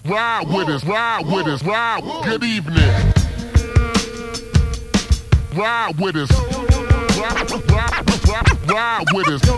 Ride with us, ride with us, ride. Good evening. Ride with us. Ride with us.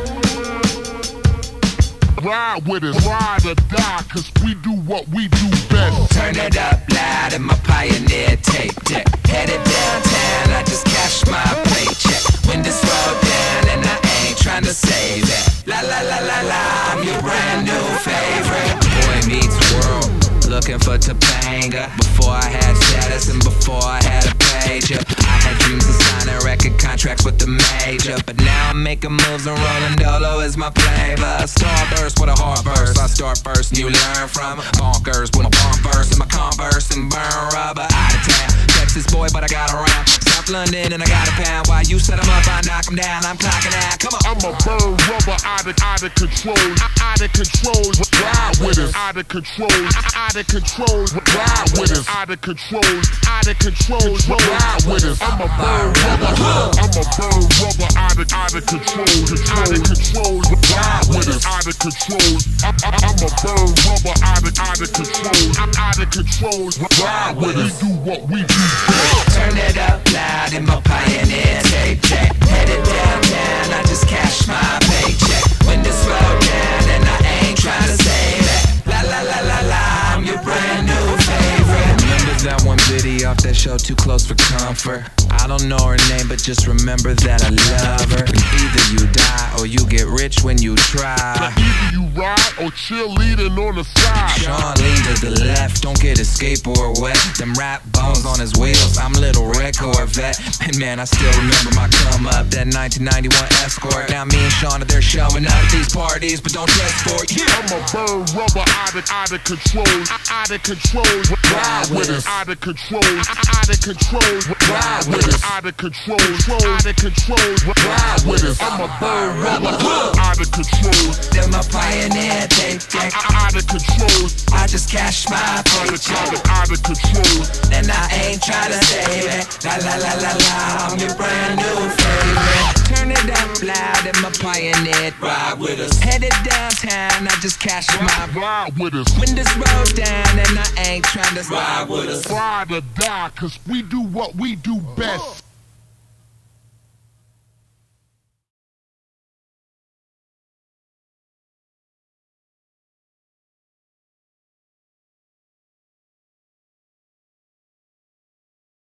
Ride with us, ride or die, cause we do what we do best. Turn it up loud in my Pioneer tape deck. Headed downtown, I just cashed my paycheck. Windows roll down and I ain't trying to save it. La la la la la, I'm your brand new favorite. Boy meets world, looking for Topanga. Before I had status and before I had a pager, I had dreams of signing record contracts with the major. But now I'm making moves and rolling dolo is my flavor. Starburst with a hard verse, I start first and you learn from bonkers with my bomb verse and my Converse and burn rubber. Out of town, Texas boy, but I got around South London and I got a pound. While you set 'em up, I knock 'em down. I'm clocking out. Come on. I'm a burn rubber, out of control, out of control. Ride with us, out of control, out of control. Ride with us, out of control, out of control. Ride with us. I'm a burn rubber, I'm a burn rubber, out of control, out of control. Ride with us, out of control. I'm a burn rubber, out of control, out of control. Ride with us. We do what we do best. Turn it up loud in my Pioneer tape deck. Headed downtown, I just cashed my paycheck. Windows roll down and I ain't trying to save it. La la la la la, I'm your brand new favorite. Remember that one video off that show Too Close for Comfort? I don't know her name, but just remember that I love her. Either you die or you get rich when you try. Either you ride or cheerleading on the side. Sean lean to the left, don't get his skateboard wet. Them rap bones on his wheels, I'm little red Corvette. And man, I still remember my come up, that 1991 Escort. Now me and Sean are there showing up at these parties, but don't dress for it. Yeah. I'm a burn rubber, out of control, out of control. Ride with us, out of control, out of control. Ride with us, out of control, out of control. Ride with us. I'm a burn rubber, out of control. Then my Pioneer tape deck, out of control. I just cashed my paycheck. Out of control. And I ain't trying to save it. La la la la la, I'm your brand new favorite. Turn it up loud in my Pioneer. Ride with us. Headed downtown, I just cashed my. Ride with us. Windows roll down and I ain't trying to ride with us. Ride or die, cause we do what we do best.